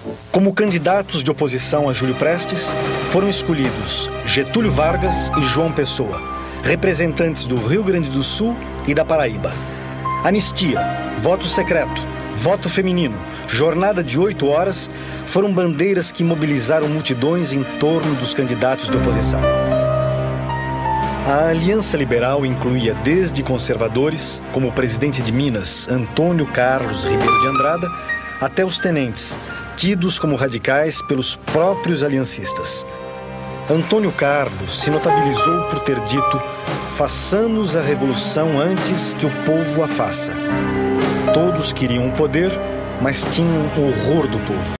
Como candidatos de oposição a Júlio Prestes, foram escolhidos Getúlio Vargas e João Pessoa, representantes do Rio Grande do Sul e da Paraíba. Anistia, voto secreto, voto feminino, jornada de 8 horas foram bandeiras que mobilizaram multidões em torno dos candidatos de oposição. A Aliança Liberal incluía desde conservadores, como o presidente de Minas, Antônio Carlos Ribeiro de Andrada, até os tenentes, tidos como radicais pelos próprios aliancistas. Antônio Carlos se notabilizou por ter dito: façamos a revolução antes que o povo a faça. Todos queriam o poder, mas tinham horror do povo.